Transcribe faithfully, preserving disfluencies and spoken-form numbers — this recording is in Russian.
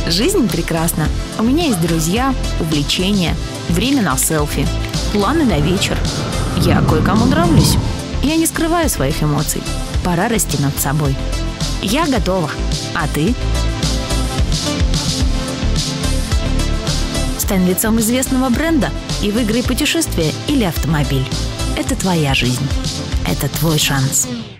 Жизнь прекрасна. У меня есть друзья, увлечения, время на селфи, планы на вечер. Я кое-кому нравлюсь. Я не скрываю своих эмоций. Пора расти над собой. Я готова. А ты? Стань лицом известного бренда и выиграй путешествие или автомобиль. Это твоя жизнь. Это твой шанс.